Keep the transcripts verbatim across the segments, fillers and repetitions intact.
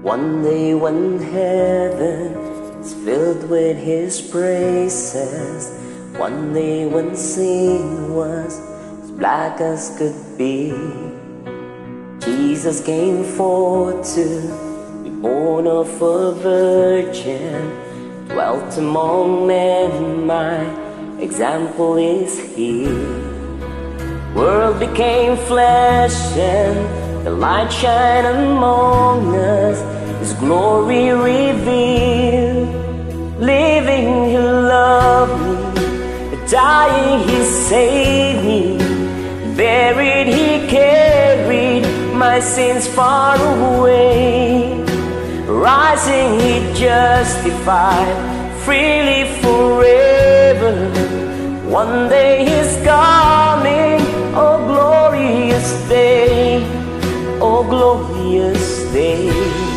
One day when heaven is filled with His praises, one day when sin was as black as could be, Jesus came forth to be born of a virgin, dwelt among men, my example is He. World became flesh and the light shine among us, His glory revealed. Living He loved me, dying He saved me, buried He carried my sins far away, rising He justified freely forever. One day He's coming, oh glorious day, oh glorious day.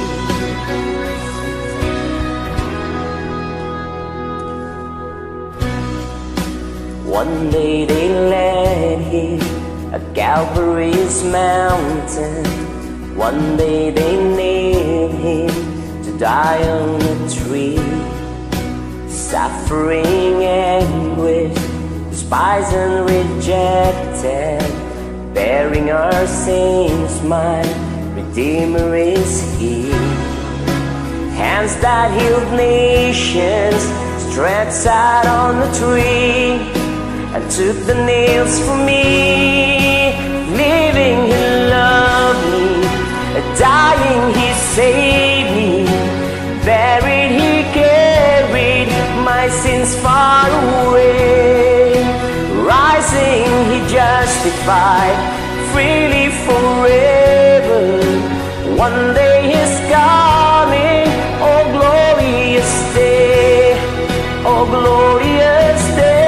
One day they led Him at Calvary's mountain, one day they nailed Him to die on a tree. Suffering, anguish, despised and rejected, bearing our sins, my Redeemer is He. Hands that healed nations stretched out on the tree, and took the nails from me. Living He loved me, dying He saved me, buried He carried my sins far away, rising He justified freely forever. One day He's coming, oh glorious day, oh glorious day.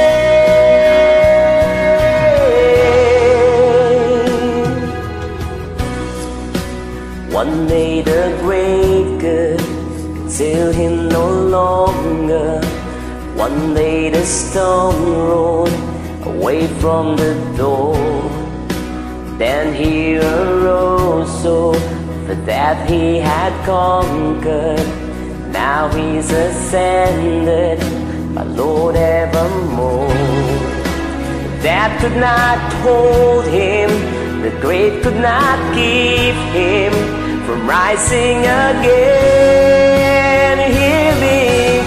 One day the grave could conceal Him no longer, one day the stone rolled away from the door. Then He arose, so for death He had conquered. Now He's ascended, my Lord evermore. Death could not hold Him, the grave could not keep Him from rising again. He lived,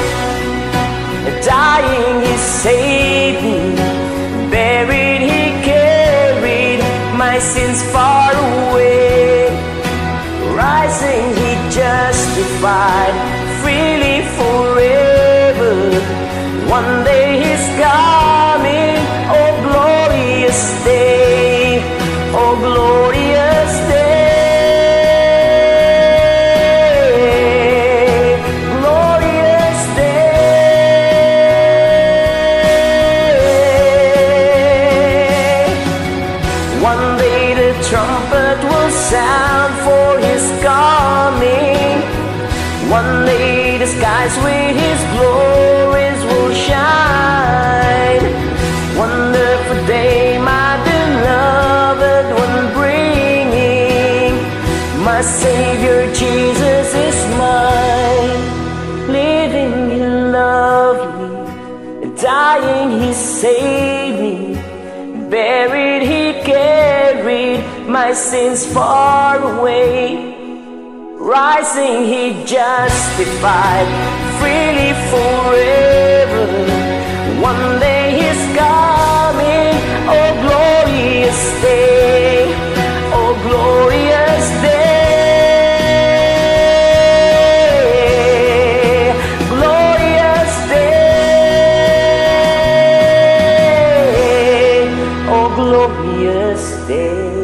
dying He saved me, buried He carried my sins far away, rising He justified freely forever. One day He's coming, oh glorious day, oh glorious day. One day the trumpet will sound for His coming, one day the skies with His glories will shine. Wonderful day, my beloved one, bringing my Savior Jesus is mine. Living He loved me, dying He saved me, buried He carried my sins far away, rising He justified freely forever. One day He's coming, oh glorious day, oh glorious day, glorious day, oh glorious day.